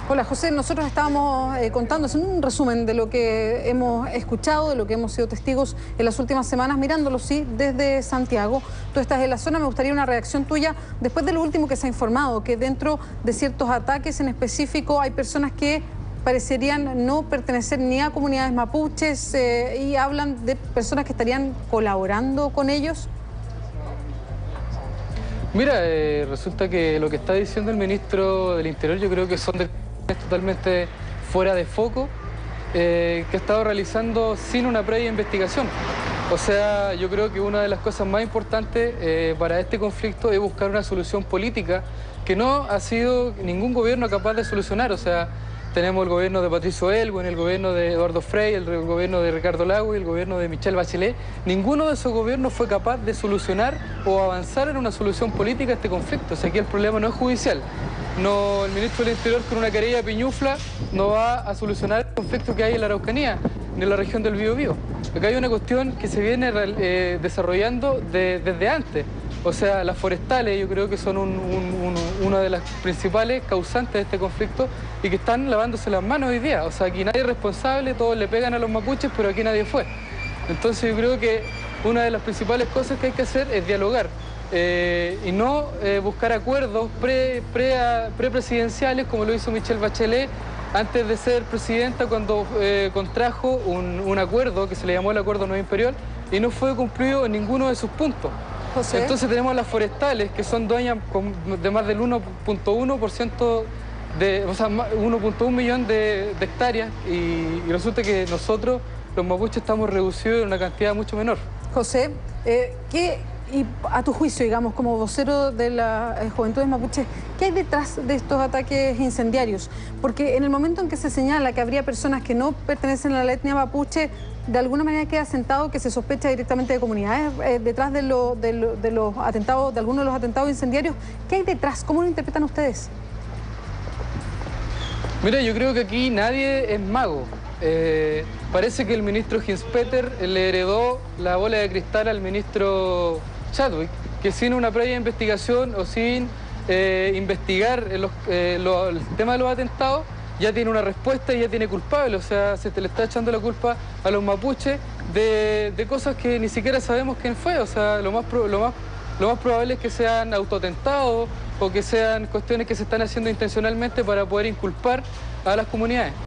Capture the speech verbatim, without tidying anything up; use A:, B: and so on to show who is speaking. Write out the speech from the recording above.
A: Hola José, nosotros estábamos eh, contando, haciendo un resumen de lo que hemos escuchado, de lo que hemos sido testigos en las últimas semanas, mirándolo, sí, desde Santiago. Tú estás en la zona, me gustaría una reacción tuya después de lo último que se ha informado, que dentro de ciertos ataques en específico hay personas que parecerían no pertenecer ni a comunidades mapuches eh, y hablan de personas que estarían colaborando con ellos.
B: Mira, eh, resulta que lo que está diciendo el ministro del Interior yo creo que son de totalmente fuera de foco, eh, que ha estado realizando sin una previa investigación. O sea, yo creo que una de las cosas más importantes eh, para este conflicto es buscar una solución política que no ha sido ningún gobierno capaz de solucionar. O sea, tenemos el gobierno de Patricio Aylwin, el gobierno de Eduardo Frei, el gobierno de Ricardo Lagos y el gobierno de Michelle Bachelet. Ninguno de esos gobiernos fue capaz de solucionar o avanzar en una solución política a este conflicto. O sea, aquí el problema no es judicial. No, el ministro del Interior con una querella piñufla no va a solucionar el conflicto que hay en la Araucanía, ni en la región del Biobío. Acá hay una cuestión que se viene eh, desarrollando de, desde antes. O sea, las forestales yo creo que son un, un, un, una de las principales causantes de este conflicto y que están lavándose las manos hoy día. O sea, aquí nadie es responsable, todos le pegan a los mapuches, pero aquí nadie fue. Entonces yo creo que una de las principales cosas que hay que hacer es dialogar eh, y no eh, buscar acuerdos pre, pre, pre-presidenciales como lo hizo Michelle Bachelet antes de ser presidenta cuando eh, contrajo un, un acuerdo que se le llamó el Acuerdo Nueva Imperial y no fue cumplido en ninguno de sus puntos. José. Entonces tenemos las forestales que son dueñas de más del uno punto uno por ciento de, o sea, uno punto uno millón de, de hectáreas y, y resulta que nosotros, los mapuches, estamos reducidos en una cantidad mucho menor.
A: José, eh, ¿qué, y a tu juicio, digamos, como vocero de las eh, Juventudes Mapuches, qué hay detrás de estos ataques incendiarios? Porque en el momento en que se señala que habría personas que no pertenecen a la etnia mapuche, de alguna manera queda sentado que se sospecha directamente de comunidades eh, detrás de, lo, de, lo, de los atentados, de algunos de los atentados incendiarios. ¿Qué hay detrás? ¿Cómo lo interpretan ustedes?
B: Mira, yo creo que aquí nadie es mago. Eh, parece que el ministro Hinspeter le heredó la bola de cristal al ministro Chadwick, que sin una previa investigación o sin eh, investigar los, eh, lo, el tema de los atentados, ya tiene una respuesta y ya tiene culpable. O sea, se te le está echando la culpa a los mapuches de, de cosas que ni siquiera sabemos quién fue. O sea, lo más, lo más, lo más probable es que sean autoatentados o que sean cuestiones que se están haciendo intencionalmente para poder inculpar a las comunidades.